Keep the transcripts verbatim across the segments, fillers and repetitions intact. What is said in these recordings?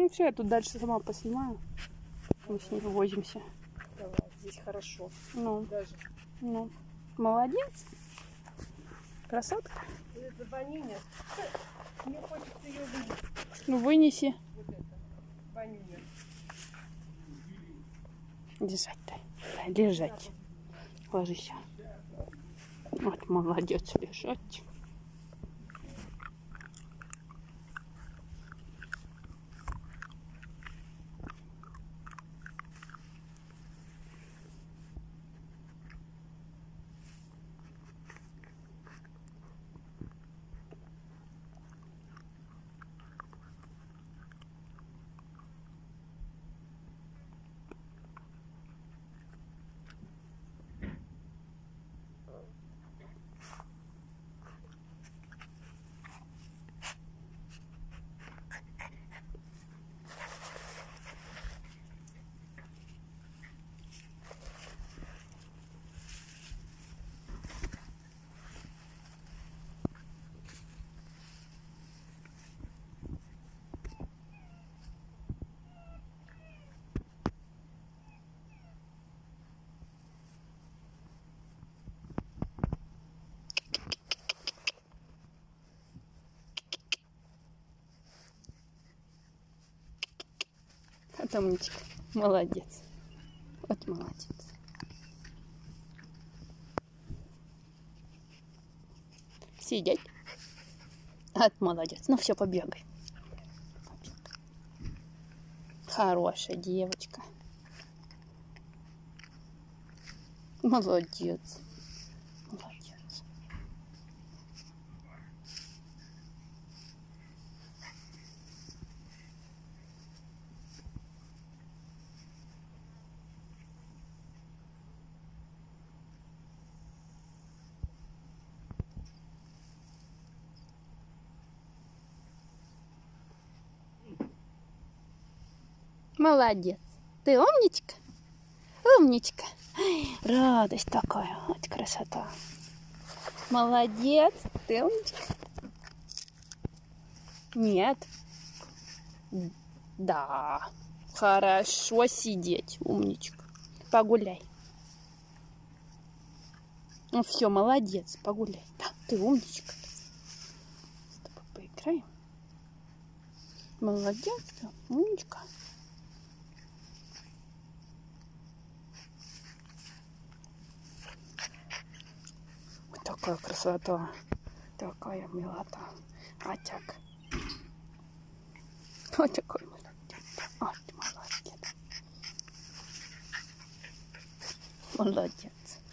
Ну все, я тут дальше сама поснимаю. Мы с ней возимся. Давай, здесь хорошо. Ну, Даже. ну, молодец. Красотка. Это банюня. Мне хочется ее вынести. Ну, вынеси. Вот это. Банюня. Лежать-то. Да, лежать. Ложись. Вот, молодец, лежать. Вот умничка. Молодец. Вот молодец. Сидеть. Вот молодец. Ну все, побегай. Побегай. Хорошая девочка. Молодец. Молодец. Молодец. Ты умничка? Умничка. Ай, радость такая. Вот красота. Молодец. Ты умничка? Нет. Да. Хорошо сидеть. Умничка. Погуляй. Ну все, молодец. Погуляй. Да, ты умничка. С тобой поиграем. Молодец. Ты умничка. Такая красота, такая милота. А так. Вот такой молодец. Вот молодец. Молодец.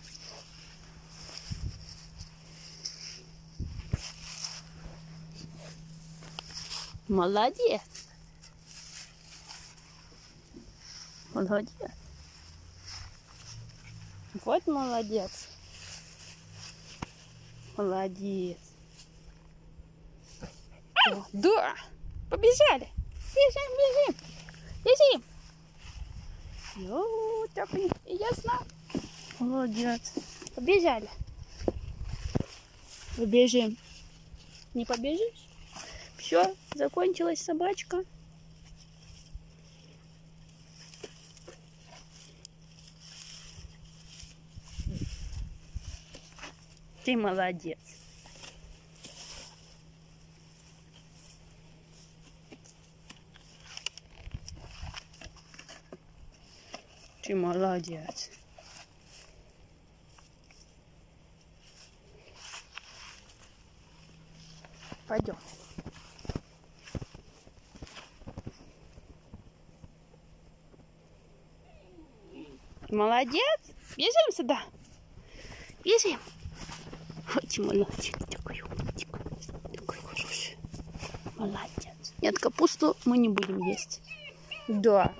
Молодец. Молодец. Вот молодец. Молодец. О, да, побежали. Бежим, бежим. Бежим. Ну, так и ясно. Молодец. Побежали. Побежим. Не побежишь? Все, закончилась собачка. Ты молодец. Ты молодец. Пойдем. Молодец. Бежим сюда. Бежим. Очень молодец. Такой умничка. Такой хороший. Молодец. Нет, капусту мы не будем есть. Да.